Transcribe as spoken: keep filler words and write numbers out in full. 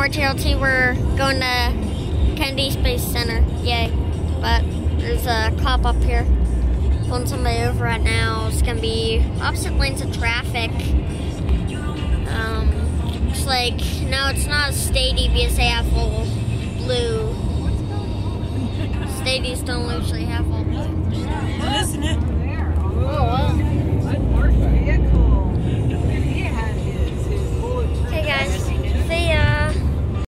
more T L T. We're going to Kennedy Space Center. Yay. But there's a cop up here pulling somebody over right now. It's going to be opposite lanes of traffic. Um, it's like, no, it's not a Stady because they have all blue. Stadies don't usually have all blue. Isn't it?